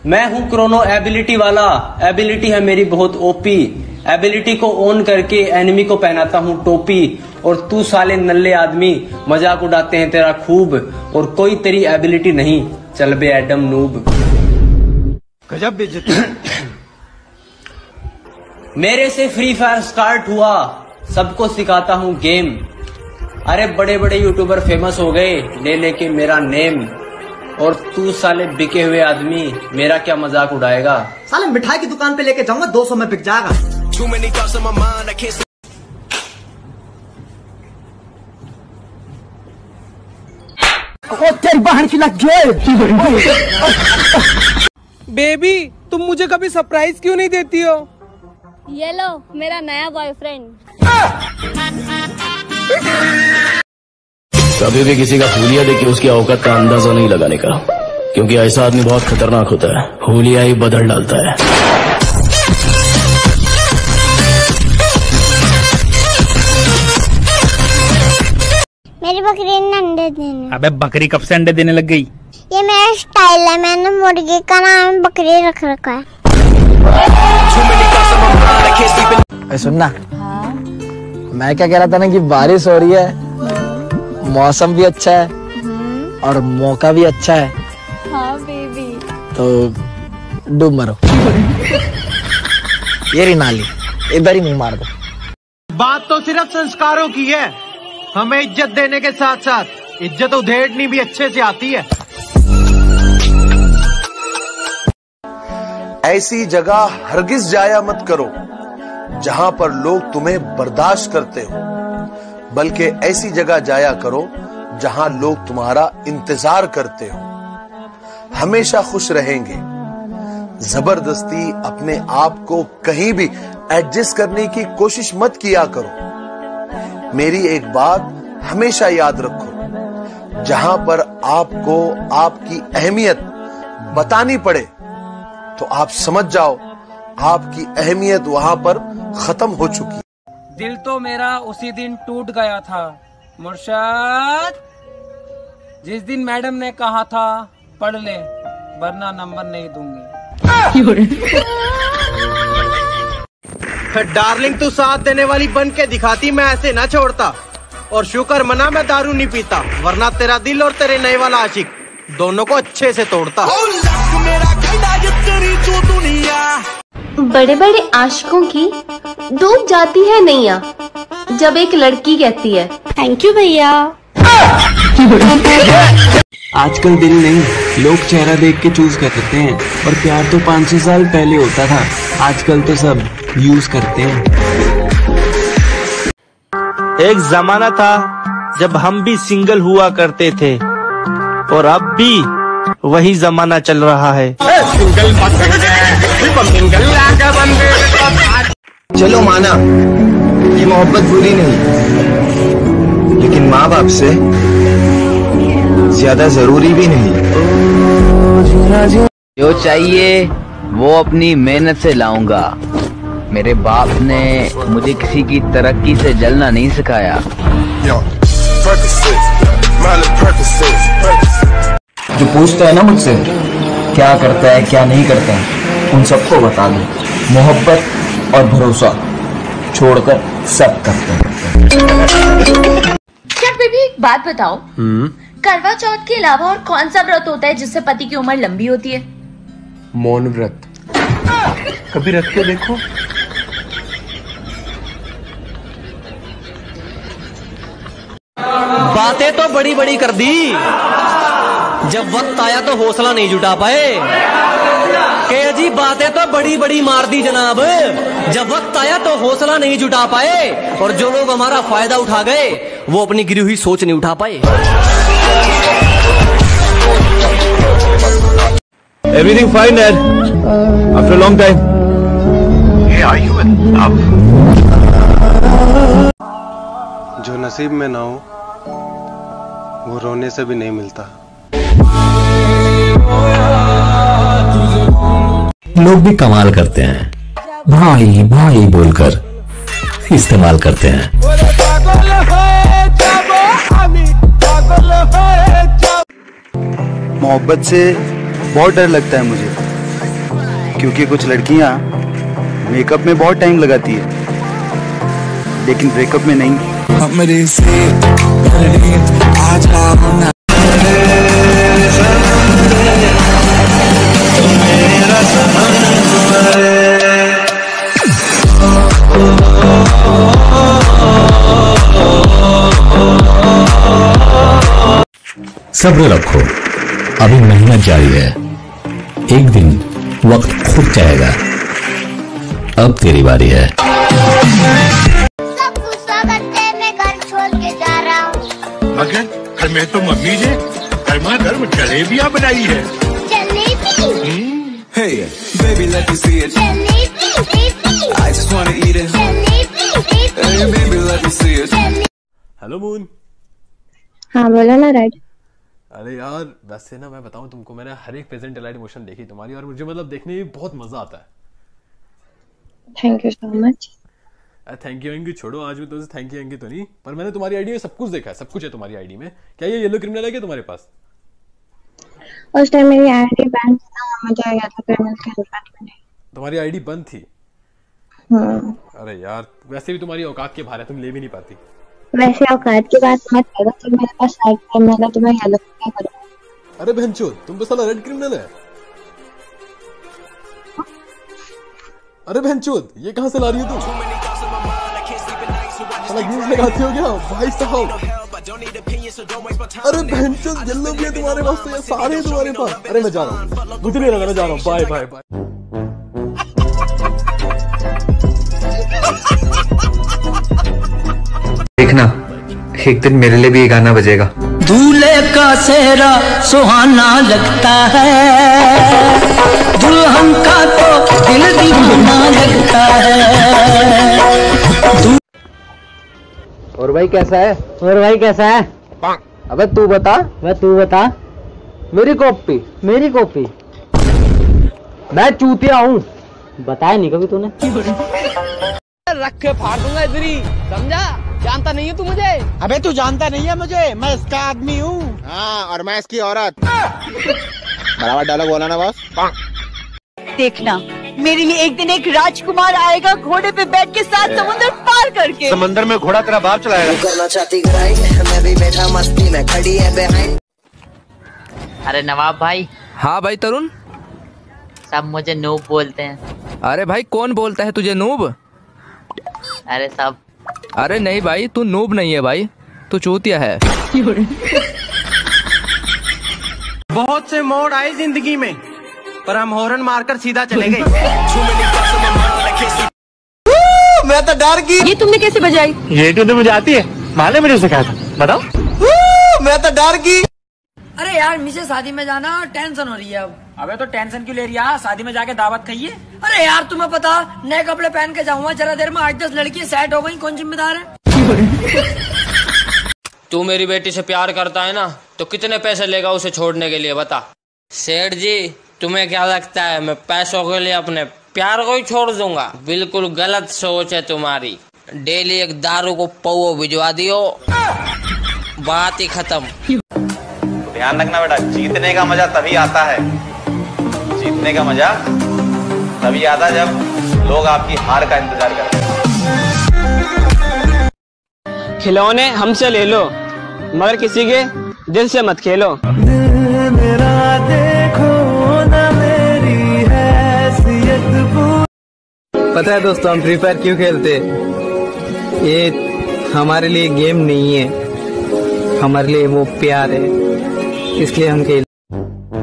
मैं हूँ Chrono ability वाला, एबिलिटी है मेरी बहुत ओपी। एबिलिटी को ऑन करके एनिमी को पहनाता हूँ टोपी। और तू साले नल्ले आदमी मजाक उड़ाते हैं तेरा खूब, और कोई तेरी एबिलिटी नहीं, चल बे एडम नूब। गजब बेइज्जती। मेरे से फ्री फायर स्टार्ट हुआ, सबको सिखाता हूँ गेम। अरे बड़े बड़े यूट्यूबर फेमस हो गए ले लेके मेरा नेम। और तू साले बिके हुए आदमी मेरा क्या मजाक उड़ाएगा। साले मिठाई की दुकान पे लेके जाऊंगा 200 में बिक जाएगा। तेरी बहन की लग बेबी तुम मुझे कभी सरप्राइज क्यों नहीं देती हो? ये लो मेरा नया बॉयफ्रेंड। कभी भी किसी का हुलिया देख के उसकी औकात का अंदाजा नहीं लगाने का, क्योंकि ऐसा आदमी बहुत खतरनाक होता है, हुलिया ही बदल डालता है। मेरी बकरी ने अंडे देने। अबे बकरी कब से अंडे देने लग गई? ये मेरा स्टाइल है, मैंने मुर्गी का नाम बकरी रख रखा है। सुनना, मैं क्या कह रहा था ना कि बारिश हो रही है, मौसम भी अच्छा है और मौका भी अच्छा है। हाँ बेबी। तो डूब मरो। ये रही नाली, इधर ही मुंह मार दो। बात तो सिर्फ संस्कारों की है। हमें इज्जत देने के साथ साथ इज्जत उधेड़नी भी अच्छे से आती है। ऐसी जगह हरगिज जाया मत करो जहां पर लोग तुम्हें बर्दाश्त करते हो, बल्कि ऐसी जगह जाया करो जहां लोग तुम्हारा इंतजार करते हो। हमेशा खुश रहेंगे। जबरदस्ती अपने आप को कहीं भी एडजस्ट करने की कोशिश मत किया करो। मेरी एक बात हमेशा याद रखो, जहां पर आपको आपकी अहमियत बतानी पड़े तो आप समझ जाओ आपकी अहमियत वहां पर खत्म हो चुकी है। दिल तो मेरा उसी दिन टूट गया था मुर्शद, जिस दिन मैडम ने कहा था पढ़ ले वरना नंबर नहीं दूंगी। डार्लिंग तू साथ देने वाली बन के दिखाती, मैं ऐसे ना छोड़ता। और शुक्र मना मैं दारू नहीं पीता, वरना तेरा दिल और तेरे नए वाला आशिक दोनों को अच्छे से तोड़ता। बड़े बड़े आशिकों की डूब जाती है नैया जब एक लड़की कहती है थैंक यू भैया। आजकल दिल नहीं, लोग चेहरा देख के चूज करते हैं। और प्यार तो 500 साल पहले होता था, आजकल तो सब यूज करते हैं। एक जमाना था जब हम भी सिंगल हुआ करते थे, और अब भी वही जमाना चल रहा है। चलो माना ये मोहब्बत बुरी नहीं, लेकिन माँ बाप से ज्यादा जरूरी भी नहीं। जो चाहिए वो अपनी मेहनत से लाऊंगा। मेरे बाप ने मुझे किसी की तरक्की से जलना नहीं सिखाया। जो पूछता है ना मुझसे क्या करता है क्या नहीं करता है, उन सबको बता दो मोहब्बत और भरोसा छोड़कर सब करते हैं। क्या बेबी एक बात बताओ, करवा चौथ के अलावा और कौन सा व्रत होता है जिससे पति की उम्र लंबी होती है? मौन व्रत। कभी रख के देखो। बातें तो बड़ी बड़ी कर दी, जब वक्त आया तो हौसला नहीं जुटा पाए। के जी बातें तो बड़ी बड़ी मार दी जनाब, जब वक्त आया तो हौसला नहीं जुटा पाए। और जो लोग हमारा फायदा उठा गए वो अपनी गिरी हुई सोच नहीं उठा पाए। Everything fine, Dad. After a long time. Hey, are you in love? जो नसीब में ना हो वो रोने से भी नहीं मिलता। लोग भी कमाल करते हैं, भाई भाई बोलकर इस्तेमाल करते हैं। मोहब्बत से बहुत डर लगता है मुझे, क्योंकि कुछ लड़कियां मेकअप में बहुत टाइम लगाती है, लेकिन ब्रेकअप में नहीं। हमरे से आ जाओ ना सब्र रखो, अभी मेहनत जारी है, एक दिन वक्त खुद जाएगा। अब तेरी बारी है। सब गुस्सा करते हैं, मैं घर छोड़ के जा रहा हूँ। मगर घर में तो मम्मी ने गर्मा गर्म जलेबियाँ बनाई है। जलेबी? Hey, baby, let me see it. जलेबी? I just wanna eat it. जलेबी? Hey, baby, let me see it. Hello moon. हाँ बोलो ना राइट। अरे यार वैसे ना मैं बताऊं तुमको, मैंने हर एक प्रेजेंट डिलाइट इमोशन देखी तुम्हारी, और मुझे मतलब देखने में बहुत मजा आता है। Thank you so much. Thank you छोड़ो, आज भी तुमसे थैंक यू तो नहीं, पर मैंने तुम्हारी आईडी में सब कुछ देखा है, सब कुछ है तुम्हारी आईडी में। क्या ये येलो क्रिमिनल है क्या तुम्हारे पास? उस टाइम मेरी आईडी बंद थी ना, मुझे आ गया था क्रिमिनल के डिपार्टमेंट। तुम्हारी आईडी बंद थी? अरे यार वैसे भी तुम्हारी औकात के बाहर है, तुम ले भी नहीं पाती। वैसे औकात की बात मत करो, तो मेरे पास साइड क्रिमिनल है, तुम्हें येलो क्या करो। अरे बहनचोद तुम तो साला रेड क्रिमिनल है। अरे बहनचोद ये कहां से ला रही हो तुम? साला ग्लूज लगाती हो क्या भाई साहब? अरे बहनचोद येलो भी है तुम्हारे पास, तो ये सारे हैं तुम्हारे पास। अरे मैं जा रहा हूँ, मुझे नहीं लगा, मैं जा रहा हूँ, बाय बाय बाय। देखना एक दिन मेरे लिए भी ये गाना बजेगा। दूल्हे का सेहरा सुहाना लगता है, दुल्हन का तो दिल दीवाना लगता है। और भाई कैसा है? और भाई कैसा है? अबे तू बता। वह तू बता। मेरी कॉपी मैं चूतिया हूँ, बताया नहीं कभी तूने। रख के फाड़ दूंगा इधर ही, समझा? जानता नहीं है तू मुझे? अबे तू जानता नहीं है मुझे, मैं इसका आदमी हूँ। हाँ और मैं इसकी औरत। बराबर डायलॉग बोला ना बॉस। देखना मेरे लिए एक दिन एक राजकुमार आएगा घोड़े पे बैठ के साथ समुद्र पार करके। समंदर में घोड़ा तेरा बाप चलाएगा। करना चाहती मैं भी बैठा मस्ती में, खड़ी है बिहाइंड। अरे नवाब भाई। हाँ भाई तरुण। सब मुझे नूब बोलते हैं। अरे भाई कौन बोलता है तुझे नूब? अरे सब। अरे नहीं भाई तू नूब नहीं है भाई, तू चूतिया है। बहुत से मोड़ आए जिंदगी में, पर हम हॉर्न मारकर सीधा चले गए। मैं तो डर गई। ये तुमने कैसे बजाई? ये तो मुझे आती है, माँ ने मुझे सिखाया था, बताओ। मैं तो डर गई। अरे यार मुझे शादी में जाना टेंशन हो रही है अब। अबे तो टेंशन क्यों ले रही है, शादी में जाके दावत खाइए। अरे यार तुम्हें पता नए कपड़े पहन के जाऊंगा, जरा देर में 8-10 लड़की सेट हो गई, कौन जिम्मेदार है? तू मेरी बेटी से प्यार करता है ना, तो कितने पैसे लेगा उसे छोड़ने के लिए बता। सेठ जी तुम्हें क्या लगता है मैं पैसों के लिए अपने प्यार को ही छोड़ दूंगा? बिल्कुल गलत सोच है तुम्हारी। डेली एक दारू को पौओ भिजवा दियो, बात ही खत्म। ध्यान रखना बेटा, जीतने का मजा तभी आता है, जीतने का मजा तभी आता है जब लोग आपकी हार का इंतजार करते हैं। खिलौने हमसे ले लो, मगर किसी के दिल से मत खेलो। मेरा देखो ना मेरी हैसियत। पता है दोस्तों हम फ्री फायर क्यों खेलते? ये हमारे लिए गेम नहीं है, हमारे लिए वो प्यार है, इसलिए हम खेलते।